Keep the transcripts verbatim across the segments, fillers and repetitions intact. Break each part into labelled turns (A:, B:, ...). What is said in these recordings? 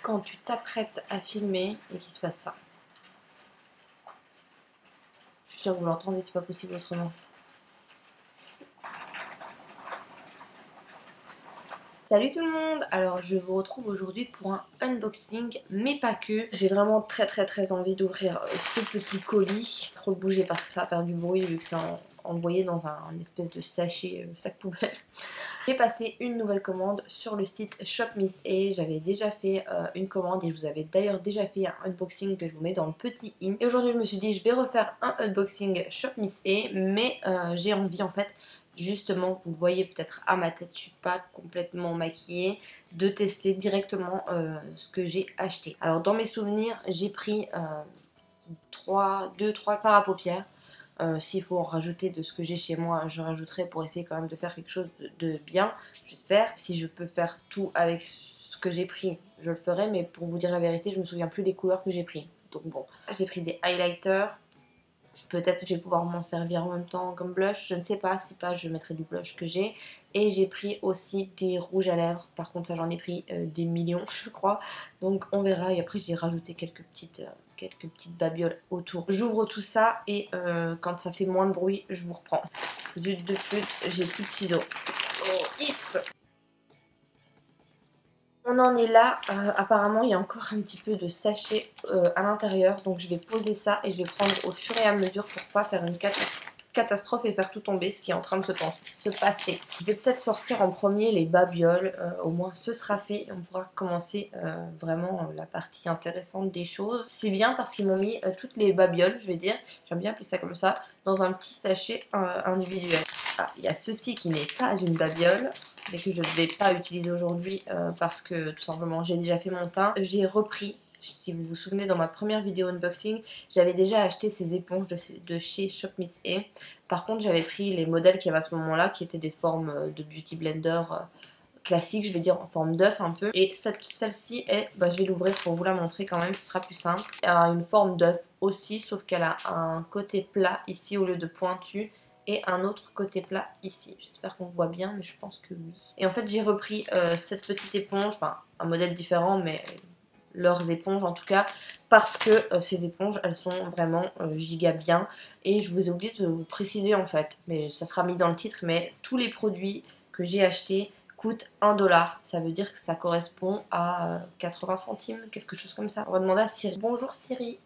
A: quand tu t'apprêtes à filmer et qu'il se passe ça. Je suis sûre que vous l'entendez, c'est pas possible autrement. Salut tout le monde! Alors je vous retrouve aujourd'hui pour un unboxing, mais pas que. J'ai vraiment très très très envie d'ouvrir ce petit colis. Trop le bouger parce que ça va faire du bruit vu que c'est en, envoyé dans un, un espèce de sachet, euh, sac poubelle. J'ai passé une nouvelle commande sur le site Shop Miss A. J'avais déjà fait euh, une commande et je vous avais d'ailleurs déjà fait un unboxing que je vous mets dans le petit i. Et aujourd'hui je me suis dit je vais refaire un unboxing Shop Miss A, mais euh, j'ai envie en fait, justement, vous le voyez peut-être à ma tête, je suis pas complètement maquillée, de tester directement euh, ce que j'ai acheté. Alors dans mes souvenirs, j'ai pris euh, deux trois fards à paupières. Euh, S'il faut en rajouter de ce que j'ai chez moi, je rajouterai pour essayer quand même de faire quelque chose de, de bien, j'espère. Si je peux faire tout avec ce que j'ai pris, je le ferai, mais pour vous dire la vérité, je me souviens plus des couleurs que j'ai pris. Donc bon, j'ai pris des highlighters. Peut-être que je vais pouvoir m'en servir en même temps comme blush, je ne sais pas, si pas je mettrai du blush que j'ai. Et j'ai pris aussi des rouges à lèvres, par contre ça j'en ai pris euh, des millions je crois. Donc on verra, et après j'ai rajouté quelques petites, euh, quelques petites babioles autour. J'ouvre tout ça et euh, quand ça fait moins de bruit, je vous reprends. Zut de flûte, j'ai plus de ciseaux. Oh, is. On en est là, euh, apparemment il y a encore un petit peu de sachet euh, à l'intérieur, donc je vais poser ça et je vais prendre au fur et à mesure pour pas faire une catastrophe et faire tout tomber, ce qui est en train de se, se passer. Je vais peut-être sortir en premier les babioles, euh, au moins ce sera fait et on pourra commencer euh, vraiment euh, la partie intéressante des choses. C'est bien parce qu'ils m'ont mis euh, toutes les babioles, je vais dire, j'aime bien appeler ça comme ça, dans un petit sachet euh, individuel. Ah, il y a ceci qui n'est pas une babiole et que je ne vais pas utiliser aujourd'hui euh, parce que tout simplement j'ai déjà fait mon teint. J'ai repris, si vous vous souvenez dans ma première vidéo unboxing, j'avais déjà acheté ces éponges de, de chez Shop Miss A. Par contre j'avais pris les modèles qu'il y avait à ce moment là qui étaient des formes de beauty blender euh, classiques, je vais dire en forme d'œuf un peu. Et celle-ci est, bah, je vais l'ouvrir pour vous la montrer quand même, ce sera plus simple. Elle a une forme d'œuf aussi, sauf qu'elle a un côté plat ici au lieu de pointu. Et un autre côté plat ici. J'espère qu'on voit bien, mais je pense que oui. Et en fait, j'ai repris euh, cette petite éponge, enfin un modèle différent, mais leurs éponges en tout cas, parce que euh, ces éponges, elles sont vraiment euh, giga bien. Et je vous ai oublié de vous préciser en fait, mais ça sera mis dans le titre, mais tous les produits que j'ai achetés coûtent un dollar. Ça veut dire que ça correspond à euh, quatre-vingts centimes, quelque chose comme ça. On va demander à Siri. Bonjour Siri.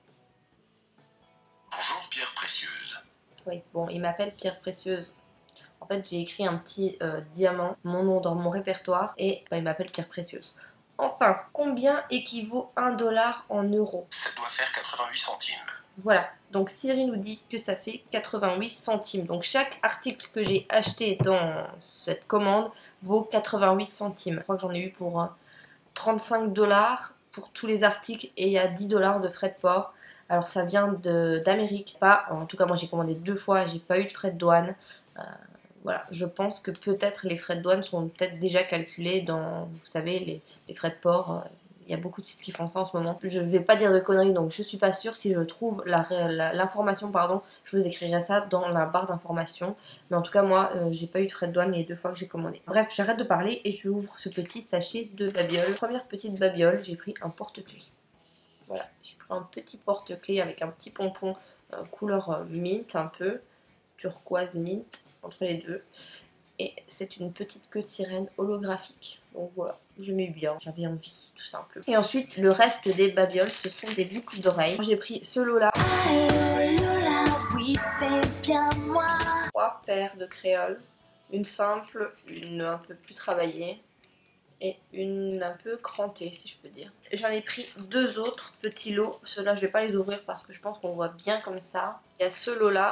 B: Bonjour Pierre Précieuse.
A: Oui, bon, il m'appelle Pierre Précieuse. En fait, j'ai écrit un petit euh, diamant, mon nom dans mon répertoire, et bah, il m'appelle Pierre Précieuse. Enfin, combien équivaut un dollar en euros?
B: Ça doit faire quatre-vingt-huit centimes.
A: Voilà, donc Siri nous dit que ça fait quatre-vingt-huit centimes. Donc chaque article que j'ai acheté dans cette commande vaut quatre-vingt-huit centimes. Je crois que j'en ai eu pour euh, trente-cinq dollars pour tous les articles, et il y a dix dollars de frais de port. Alors ça vient d'Amérique, pas, en tout cas moi j'ai commandé deux fois, j'ai pas eu de frais de douane. Euh, voilà, je pense que peut-être les frais de douane sont peut-être déjà calculés dans, vous savez, les, les frais de port. Il y a beaucoup de sites qui font ça en ce moment. Je ne vais pas dire de conneries, donc je suis pas sûre. Si je trouve l'information, pardon, je vous écrirai ça dans la barre d'information. Mais en tout cas, moi, euh, j'ai pas eu de frais de douane les deux fois que j'ai commandé. Bref, j'arrête de parler et je ouvre ce petit sachet de babiole. Première petite babiole, j'ai pris un porte-clés. Voilà, j'ai pris un petit porte-clés avec un petit pompon euh, couleur euh, mint un peu, turquoise mint, entre les deux. Et c'est une petite queue de sirène holographique. Donc voilà, je mets bien, j'avais envie tout simplement. Et ensuite, le reste des babioles, ce sont des boucles d'oreilles. J'ai pris ce lot-là. Oui, c'est bien moi. Trois paires de créoles. Une simple, une un peu plus travaillée et une un peu crantée, si je peux dire. J'en ai pris deux autres petits lots. Ceux-là, je vais pas les ouvrir parce que je pense qu'on voit bien comme ça. Il y a ce lot-là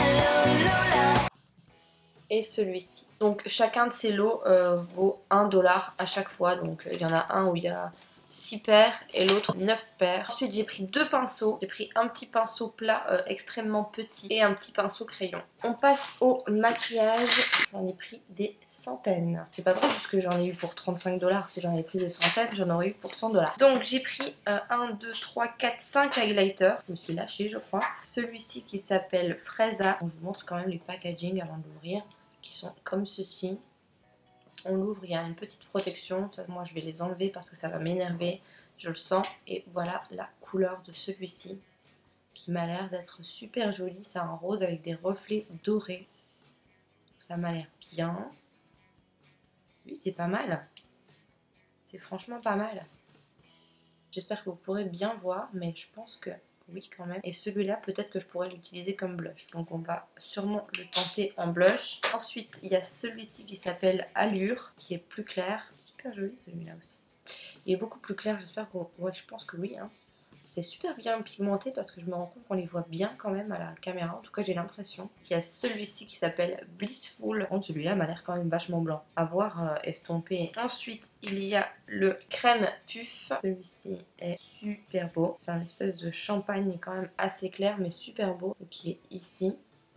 A: et celui-ci. Donc chacun de ces lots euh, vaut un dollar à chaque fois. Donc il y en a un où il y a six paires et l'autre neuf paires. Ensuite j'ai pris deux pinceaux. J'ai pris un petit pinceau plat euh, extrêmement petit et un petit pinceau crayon. On passe au maquillage. J'en ai pris des centaines. C'est pas drôle parce que j'en ai eu pour trente-cinq dollars. Si j'en ai pris des centaines, j'en aurais eu pour cent dollars. Donc j'ai pris euh, un, deux, trois, quatre, cinq highlighters. Je me suis lâchée je crois. Celui-ci qui s'appelle Fresa. Je vous montre quand même les packaging avant d'ouvrir, qui sont comme ceci. on l'ouvre, il y a une petite protection. Ça, moi je vais les enlever parce que ça va m'énerver, je le sens. Et voilà la couleur de celui-ci qui m'a l'air d'être super joli. C'est un rose avec des reflets dorés. Ça m'a l'air bien. Oui, c'est pas mal. C'est franchement pas mal. J'espère que vous pourrez bien voir, mais je pense que oui quand même. Et celui-là, peut-être que je pourrais l'utiliser comme blush. Donc on va sûrement le tenter en blush. Ensuite, il y a celui-ci qui s'appelle Allure, qui est plus clair. Super joli celui-là aussi. Il est beaucoup plus clair, j'espère qu'on... Ouais, je pense que oui, hein. C'est super bien pigmenté parce que je me rends compte qu'on les voit bien quand même à la caméra. En tout cas, j'ai l'impression. Il y a celui-ci qui s'appelle Blissful. Bon, celui-là m'a l'air quand même vachement blanc. À voir euh, estompé. Ensuite, il y a le crème puff. Celui-ci est super beau. C'est un espèce de champagne quand même assez clair mais super beau qui est ici.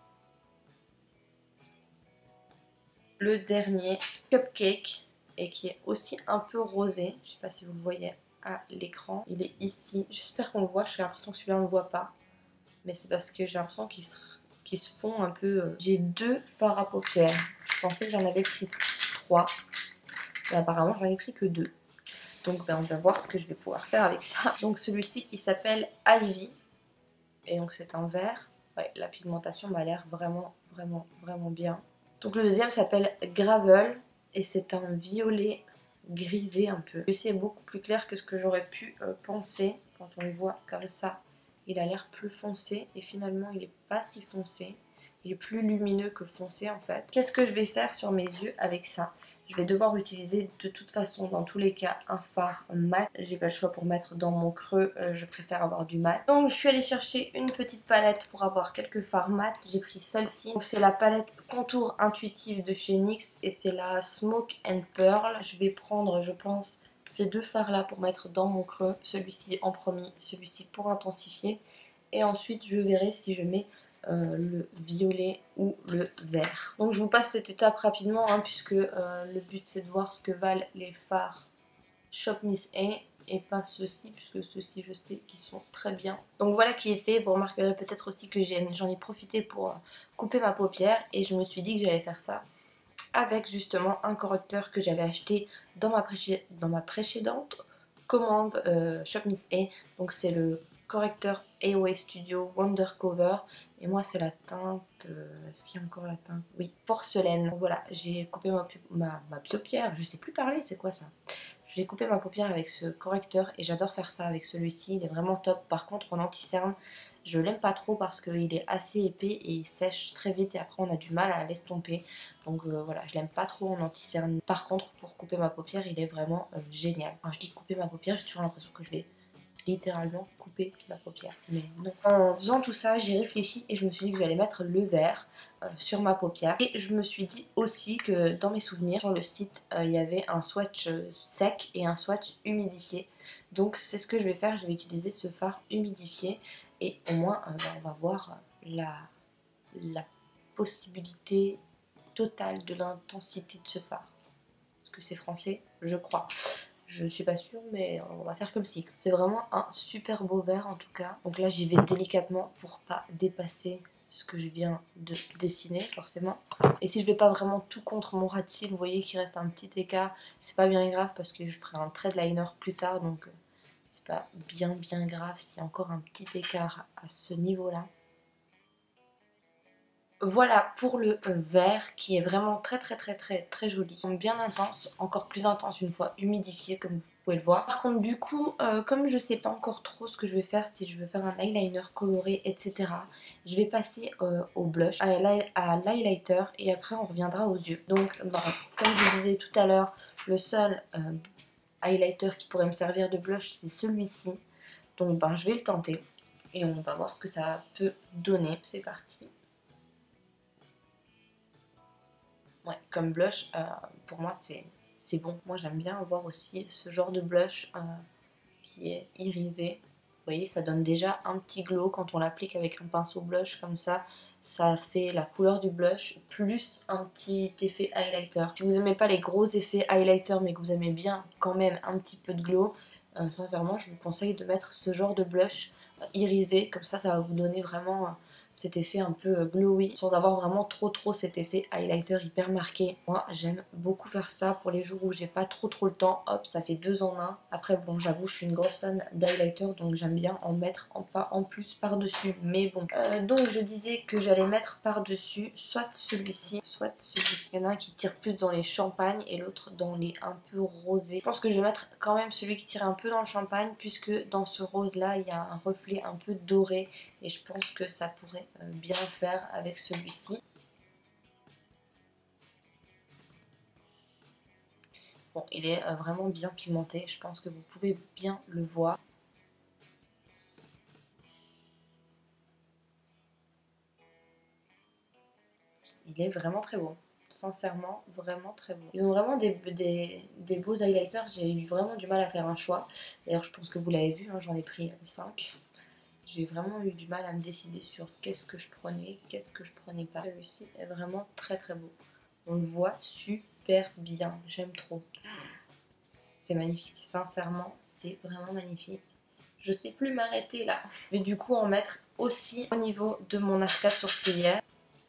A: Le dernier, Cupcake, et qui est aussi un peu rosé. Je sais pas si vous le voyez à l'écran. Il est ici. J'espère qu'on le voit. J'ai l'impression que celui-là on le voit pas. Mais c'est parce que j'ai l'impression qu'ils se, qu'ils se font un peu... J'ai deux fards à paupières. Je pensais que j'en avais pris trois. Mais apparemment j'en ai pris que deux. Donc ben, on va voir ce que je vais pouvoir faire avec ça. Donc celui-ci il s'appelle Ivy. Et donc c'est un vert. Ouais, la pigmentation m'a l'air vraiment, vraiment, vraiment bien. Donc le deuxième s'appelle Gravel. Et c'est un violet grisé un peu. Celui-ci est beaucoup plus clair que ce que j'aurais pu euh, penser. Quand on le voit comme ça, il a l'air plus foncé. Et finalement, il n'est pas si foncé. Il est plus lumineux que foncé en fait. Qu'est-ce que je vais faire sur mes yeux avec ça? Je vais devoir utiliser de toute façon, dans tous les cas, un fard mat. J'ai pas le choix pour mettre dans mon creux. Euh, je préfère avoir du mat. Donc je suis allée chercher une petite palette pour avoir quelques fards mat. J'ai pris celle-ci. C'est la palette Contour Intuitive de chez N Y X. Et c'est la Smoke and Pearl. Je vais prendre, je pense, ces deux fards là pour mettre dans mon creux. Celui-ci en premier, celui-ci pour intensifier. Et ensuite je verrai si je mets Euh, le violet ou le vert. Donc je vous passe cette étape rapidement hein, puisque euh, le but c'est de voir ce que valent les fards Shop Miss A et pas ceux-ci puisque ceux-ci je sais qu'ils sont très bien. Donc voilà qui est fait. Vous remarquerez peut-être aussi que j'en ai, ai profité pour euh, couper ma paupière et je me suis dit que j'allais faire ça avec justement un correcteur que j'avais acheté dans ma, dans ma précédente commande euh, Shop Miss A. Donc c'est le correcteur A O A Studio Wonder Cover. Et moi c'est la teinte, euh, est-ce qu'il y a encore la teinte? Oui, porcelaine. Donc voilà, j'ai coupé ma, ma, ma paupière, je sais plus parler, c'est quoi ça? J'ai coupé ma paupière avec ce correcteur et j'adore faire ça avec celui-ci, il est vraiment top. Par contre en anti-cerne, je l'aime pas trop parce qu'il est assez épais et il sèche très vite et après on a du mal à l'estomper. Donc euh, voilà, je l'aime pas trop en anti-cerne. Par contre pour couper ma paupière, il est vraiment euh, génial. Quand je dis couper ma paupière, j'ai toujours l'impression que je vais littéralement couper la paupière, mais non. En faisant tout ça, j'ai réfléchi et je me suis dit que j'allais mettre le vert euh, sur ma paupière. Et je me suis dit aussi que dans mes souvenirs, sur le site, euh, il y avait un swatch euh, sec et un swatch humidifié. Donc c'est ce que je vais faire, je vais utiliser ce fard humidifié et au moins euh, bah, on va voir la, la possibilité totale de l'intensité de ce fard. Est-ce que c'est français? Je crois. Je suis pas sûre mais on va faire comme si. C'est vraiment un super beau vert en tout cas. Donc là j'y vais délicatement pour pas dépasser ce que je viens de dessiner forcément. Et si je vais pas vraiment tout contre mon ras de cils, vous voyez qu'il reste un petit écart. C'est pas bien grave parce que je ferai un trait de liner plus tard. Donc c'est pas bien bien grave s'il y a encore un petit écart à ce niveau là. Voilà pour le vert qui est vraiment très très très très très joli. Bien intense, encore plus intense une fois humidifié comme vous pouvez le voir. Par contre du coup, euh, comme je sais pas encore trop ce que je vais faire, si je veux faire un eyeliner coloré et cetera. Je vais passer euh, au blush, à l'highlighter et après on reviendra aux yeux. Donc bah, comme je disais tout à l'heure, le seul euh, highlighter qui pourrait me servir de blush c'est celui-ci. Donc ben, je vais le tenter et on va voir ce que ça peut donner. C'est parti. Ouais, comme blush, euh, pour moi c'est bon. Moi j'aime bien avoir aussi ce genre de blush euh, qui est irisé. Vous voyez, ça donne déjà un petit glow quand on l'applique avec un pinceau blush comme ça. Ça fait la couleur du blush plus un petit effet highlighter. Si vous n'aimez pas les gros effets highlighter mais que vous aimez bien quand même un petit peu de glow, euh, sincèrement je vous conseille de mettre ce genre de blush euh, irisé. Comme ça, ça va vous donner vraiment... Euh, cet effet un peu glowy sans avoir vraiment trop trop cet effet highlighter hyper marqué. Moi j'aime beaucoup faire ça pour les jours où j'ai pas trop trop le temps. Hop, ça fait deux en un. Après bon, j'avoue je suis une grosse fan d'highlighter, donc j'aime bien en mettre en pas en plus par dessus, mais bon. Euh, donc je disais que j'allais mettre par dessus soit celui-ci, soit celui-ci. Il y en a un qui tire plus dans les champagnes et l'autre dans les un peu rosés. Je pense que je vais mettre quand même celui qui tire un peu dans le champagne, puisque dans ce rose là il y a un reflet un peu doré et je pense que ça pourrait bien faire avec celui-ci. Bon, il est vraiment bien pigmenté, je pense que vous pouvez bien le voir. Il est vraiment très beau, sincèrement vraiment très beau. Ils ont vraiment des, des, des beaux highlighters, j'ai eu vraiment du mal à faire un choix. D'ailleurs je pense que vous l'avez vu, hein, j'en ai pris cinq. J'ai vraiment eu du mal à me décider sur qu'est-ce que je prenais, qu'est-ce que je prenais pas. Celui-ci est vraiment très très beau. On le voit super bien, j'aime trop. C'est magnifique, sincèrement, c'est vraiment magnifique. Je sais plus m'arrêter là. Je vais du coup en mettre aussi au niveau de mon arcade sourcilière.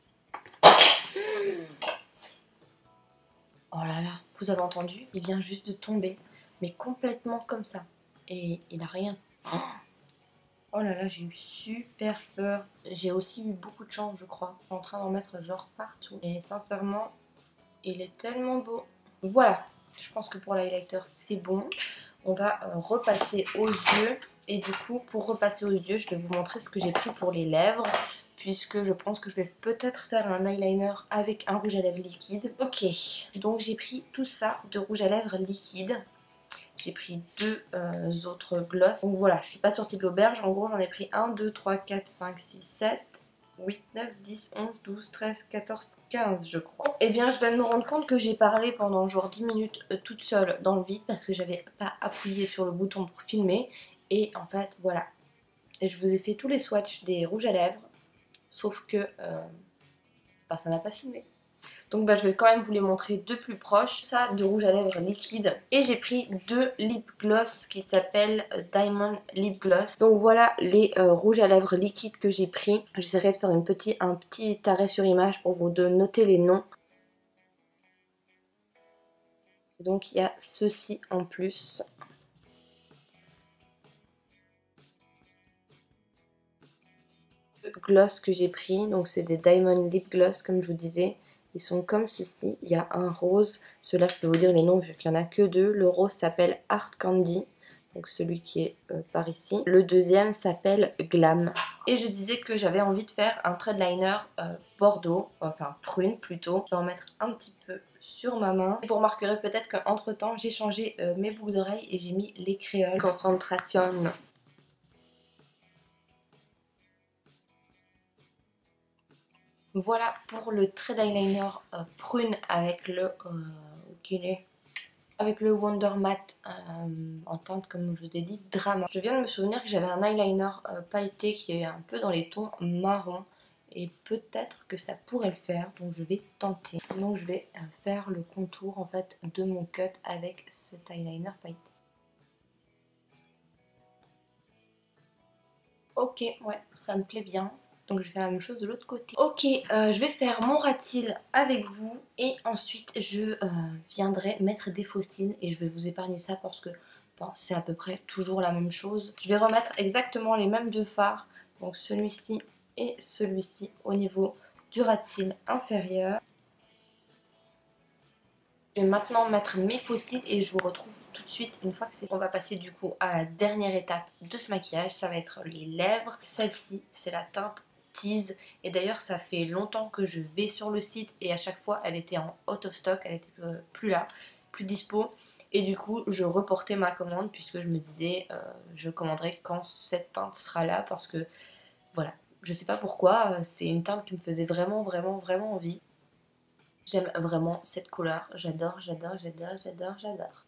A: Oh là là, vous avez entendu? Il vient juste de tomber, mais complètement comme ça. Et il a rien. Oh là là, j'ai eu super peur. J'ai aussi eu beaucoup de chance, je crois. Je suis en train d'en mettre genre partout. Et sincèrement, il est tellement beau. Voilà, je pense que pour l'highlighter, c'est bon. On va euh, repasser aux yeux. Et du coup, pour repasser aux yeux, je vais vous montrer ce que j'ai pris pour les lèvres. Puisque je pense que je vais peut-être faire un eyeliner avec un rouge à lèvres liquide. Ok, donc j'ai pris tout ça de rouge à lèvres liquide. J'ai pris deux euh, autres gloss. Donc voilà, je suis pas sortie de l'auberge. En gros, j'en ai pris un, deux, trois, quatre, cinq, six, sept, huit, neuf, dix, onze, douze, treize, quatorze, quinze je crois. Et bien je viens de me rendre compte que j'ai parlé pendant genre dix minutes euh, toute seule dans le vide parce que j'avais pas appuyé sur le bouton pour filmer. Et en fait voilà, et je vous ai fait tous les swatchs des rouges à lèvres, sauf que euh, bah, ça n'a pas filmé. Donc bah, je vais quand même vous les montrer de plus proche. Ça de rouge à lèvres liquide. Et j'ai pris deux lip gloss qui s'appellent Diamond Lip Gloss. Donc voilà les euh, rouges à lèvres liquides que j'ai pris. J'essaierai de faire une petit, un petit arrêt sur image pour vous de noter les noms. Donc il y a ceci en plus. Gloss que j'ai pris. Donc c'est des Diamond Lip Gloss comme je vous disais. Ils sont comme ceci, il y a un rose, ceux-là je peux vous dire les noms vu qu'il n'y en a que deux. Le rose s'appelle Art Candy, donc celui qui est euh, par ici. Le deuxième s'appelle Glam. Et je disais que j'avais envie de faire un thread liner euh, bordeaux, enfin prune plutôt. Je vais en mettre un petit peu sur ma main. Et vous remarquerez peut-être qu'entre temps j'ai changé euh, mes boucles d'oreilles et j'ai mis les créoles. Concentration. Voilà pour le thread eyeliner euh, prune avec le euh, avec le Wonder Matte euh, en teinte comme je vous ai dit Drama. Je viens de me souvenir que j'avais un eyeliner euh, pailleté qui est un peu dans les tons marron et peut-être que ça pourrait le faire, donc je vais tenter. Donc je vais euh, faire le contour en fait de mon cut avec cet eyeliner pailleté. Ok, ouais, ça me plaît bien. Donc je vais faire la même chose de l'autre côté. Ok, euh, je vais faire mon ras de cils avec vous. Et ensuite je euh, viendrai mettre des faux cils. Et je vais vous épargner ça parce que bon, c'est à peu près toujours la même chose. Je vais remettre exactement les mêmes deux fards. Donc celui-ci et celui-ci au niveau du ras de cils inférieur. Je vais maintenant mettre mes faux cils et je vous retrouve tout de suite une fois que c'est... On va passer du coup à la dernière étape de ce maquillage, ça va être les lèvres. Celle-ci, c'est la teinte Tease. Et d'ailleurs, ça fait longtemps que je vais sur le site et à chaque fois, elle était en out of stock, elle était plus là, plus dispo. Et du coup, je reportais ma commande puisque je me disais, euh, je commanderai quand cette teinte sera là parce que, voilà, je sais pas pourquoi, c'est une teinte qui me faisait vraiment, vraiment, vraiment envie. J'aime vraiment cette couleur, j'adore, j'adore, j'adore, j'adore, j'adore.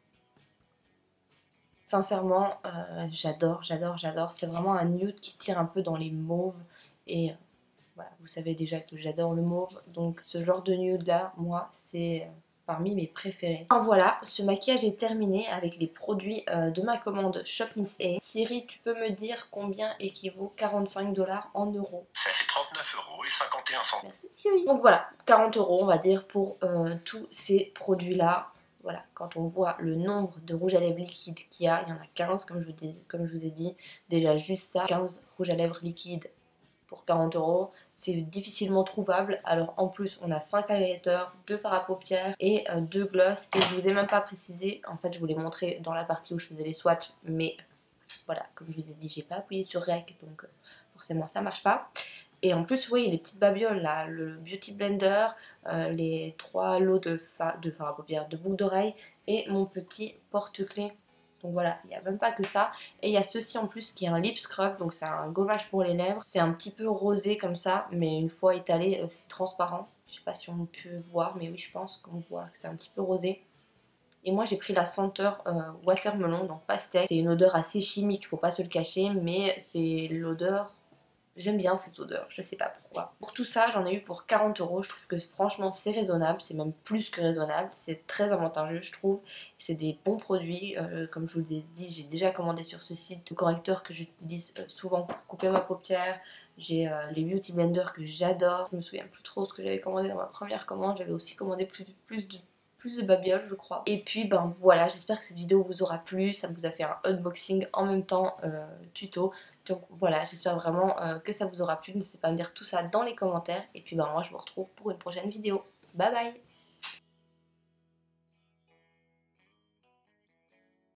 A: Sincèrement, euh, j'adore, j'adore, j'adore. C'est vraiment un nude qui tire un peu dans les mauves. Et euh, voilà, vous savez déjà que j'adore le mauve. Donc ce genre de nude là, moi, c'est parmi mes préférés. Enfin voilà, ce maquillage est terminé avec les produits euh, de ma commande Shop Miss A. Siri, tu peux me dire combien équivaut quarante-cinq dollars en euros?
B: Ça fait trente-neuf euros et cinquante et un centimes.
A: Merci Siri. Donc voilà, quarante euros on va dire pour euh, tous ces produits-là. Voilà, quand on voit le nombre de rouges à lèvres liquides qu'il y a, il y en a quinze comme je vous, dis, comme je vous ai dit. Déjà juste ça, quinze rouges à lèvres liquides pour quarante euros, c'est difficilement trouvable. Alors en plus on a cinq highlighters, deux fards à paupières et euh, deux gloss. Et je vous ai même pas précisé, en fait je vous l'ai montré dans la partie où je faisais les swatchs, mais voilà, comme je vous ai dit, j'ai pas appuyé sur rec, donc euh, forcément ça marche pas. Et en plus, oui, les petites babioles là, le Beauty Blender, euh, les trois lots de, fa de fard à paupières, de boucles d'oreilles et mon petit porte-clés. Donc voilà, il n'y a même pas que ça. Et il y a ceci en plus qui est un lip scrub, donc c'est un gommage pour les lèvres. C'est un petit peu rosé comme ça, mais une fois étalé, euh, c'est transparent. Je sais pas si on peut voir, mais oui, je pense qu'on voit que c'est un petit peu rosé. Et moi j'ai pris la senteur euh, watermelon, donc pastel. C'est une odeur assez chimique, faut pas se le cacher, mais c'est l'odeur... J'aime bien cette odeur, je sais pas pourquoi. Pour tout ça, j'en ai eu pour quarante euros. Je trouve que franchement c'est raisonnable, c'est même plus que raisonnable. C'est très avantageux je trouve. C'est des bons produits, euh, comme je vous ai dit, j'ai déjà commandé sur ce site le correcteur que j'utilise euh, souvent pour couper ma paupière. J'ai euh, les Beauty Blender que j'adore. Je me souviens plus trop ce que j'avais commandé dans ma première commande. J'avais aussi commandé plus, plus de... plus de babioles je crois. Et puis ben voilà, j'espère que cette vidéo vous aura plu. Ça vous a fait un unboxing en même temps euh, tuto. Donc voilà, j'espère vraiment euh, que ça vous aura plu. N'hésitez pas à me dire tout ça dans les commentaires. Et puis ben moi je vous retrouve pour une prochaine vidéo. Bye bye.